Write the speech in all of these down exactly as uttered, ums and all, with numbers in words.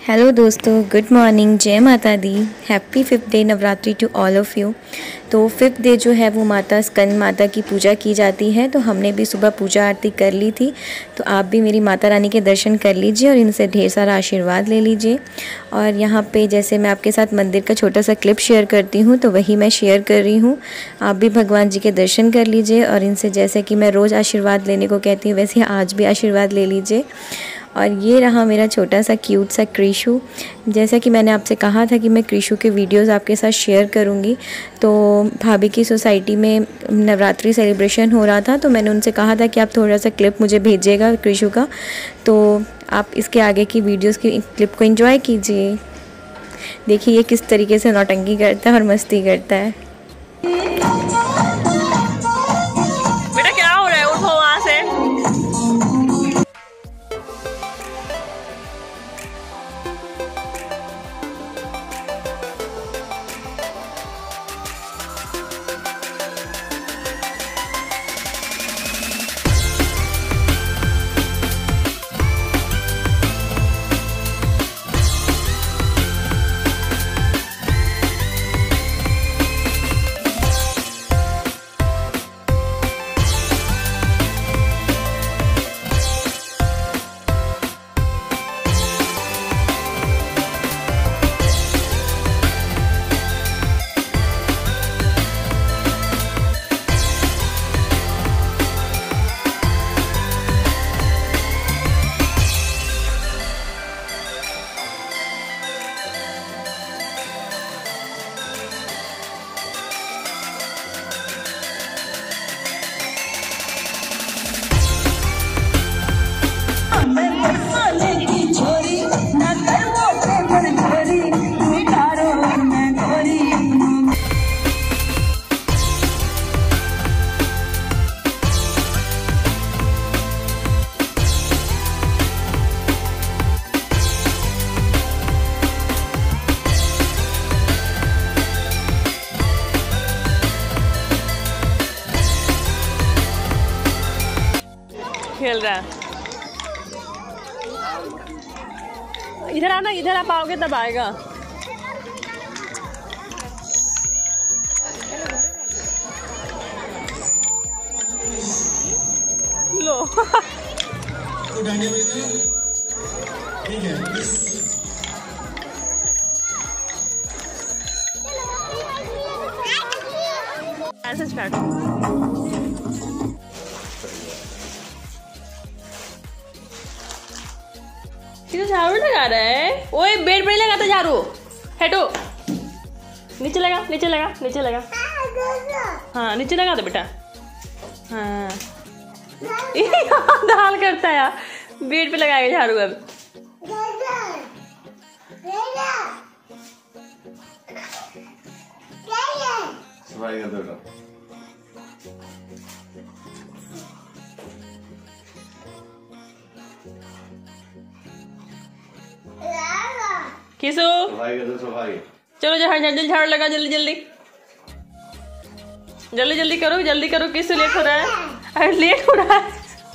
Hello दोस्तों, good morning, जय माता दी। Happy fifth day Navratri to all of you. तो फिफ्थ डे जो है वो माता स्कंद माता की पूजा की जाती है। तो हमने भी सुबह पूजा आरती कर ली थी। तो आप भी मेरी माता रानी के दर्शन कर लीजिए और इनसे ढेर सारा आशीर्वाद ले लीजिए। और यहाँ पे जैसे मैं आपके साथ मंदिर का छोटा सा क्लिप शेयर करती हूँ तो वही मैं शेयर कर रही हूँ। आप भी भगवान जी के दर्शन कर लीजिए और इनसे जैसे कि मैं रोज़ आशीर्वाद लेने को कहती हूँ वैसे आज भी आशीर्वाद ले लीजिए। और ये रहा मेरा छोटा सा क्यूट सा कृषु। जैसा कि मैंने आपसे कहा था कि मैं कृषु के वीडियोस आपके साथ शेयर करूँगी। तो भाभी की सोसाइटी में नवरात्रि सेलिब्रेशन हो रहा था तो मैंने उनसे कहा था कि आप थोड़ा सा क्लिप मुझे भेजिएगा कृषु का। तो आप इसके आगे की वीडियोस की क्लिप को एंजॉय कीजिए। देखिए ये किस तरीके से नौटंकी करता है और मस्ती करता है। बेटा क्या हो रहा है, उठो वहाँ से। खेल रहा है। इधर आना, इधर आप आओगे तब आएगा। लो ठीक है। ऐसे स्टार्ट। झाड़ू लगा रहा है। ओए बेड पे नहीं लगाता झाड़ू, हटो। नीचे लगा, नीचे लगा, नीचे लगा। हाँ नीचे लगा दो बेटा। हाँ दाल करता है यार। बेड पे लगाएगा झाड़ू अब। सफाई कर दो। किसु सफाई कर दो, सफाई। चलो जल्दी जल्दी झाड़ लगा, जल्दी जल्दी जल्दी जल्दी करो, जल्दी करो। किसु लेट हो रहा है? अरे लेट हो रहा है।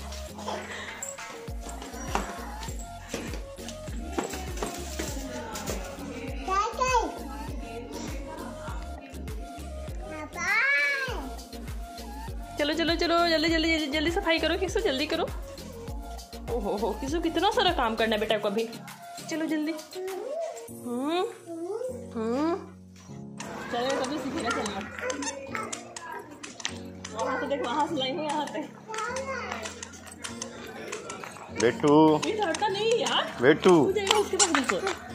चलो चलो चलो जल्दी जल्दी जल्दी सफाई करो किसु, जल्दी करो। ओहो हो किसु कितना सारा काम करना है बेटा को अभी। चलो जल्दी। हम्म हम्म चलो कभी सीखेगा चलना। वहाँ से देख, वहाँ से लाएंगे यहाँ पे। बेटू ये चढ़ता नहीं यार। बेटू उसके पास देखो।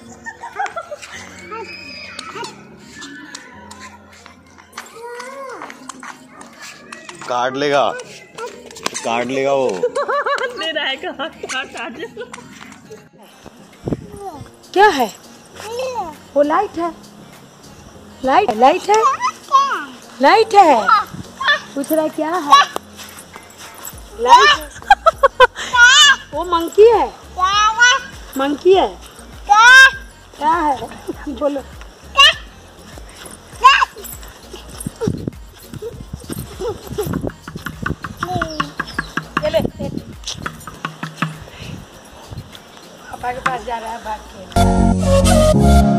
काट लेगा, काट लेगा वो। दे रहा है काट काट काट। क्या है वो? लाइट है, लाइट लाइट है, लाइट है। पूछ रहा क्या है? लाइट है। वो मंकी है, मंकी है। क्या है बोलो? पापा के पास जा रहा है भाग के।